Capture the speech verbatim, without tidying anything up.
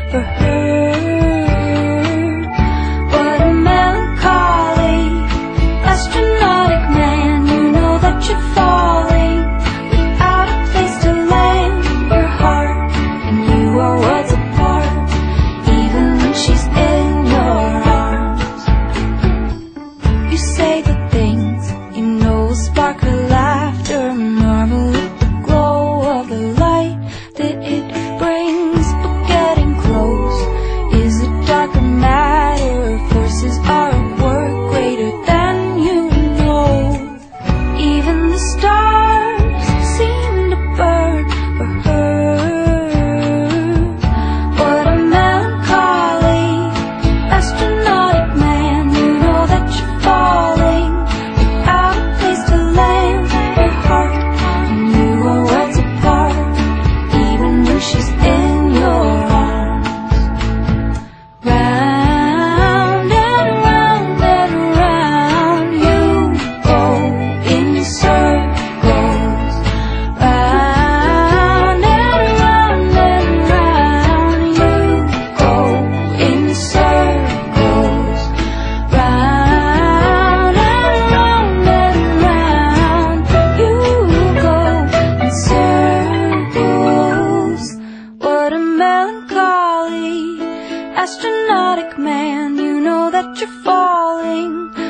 for her. What a melancholy, astronautic man. You know that you're falling without a place to land your heart, and you are worlds apart, even when she's in your arms. You say the things you know will spark her laughter, marvel at the glow of the light that it brings. But getting close is a darker matter. Forces are at work greater than you know. Even the stars seem to burn for her. What a melancholy, astronautic man. You know that you're falling without a place to land your heart, and you are worlds apart, even when she's in your arms. Round and round and round you go in circles. Round and round and round you go in circles. Round and round and round you go in circles. What a melancholy, astronautic man. You know that you're falling